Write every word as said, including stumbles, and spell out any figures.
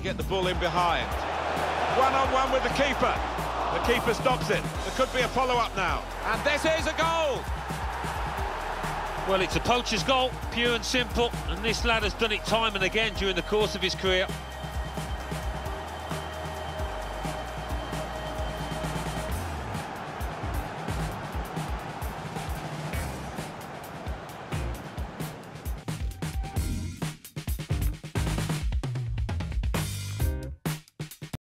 to get the ball in behind. One-on-one with the keeper. The keeper stops it. There could be a follow-up now. And this is a goal! Well, it's a poacher's goal, pure and simple, and this lad has done it time and again during the course of his career.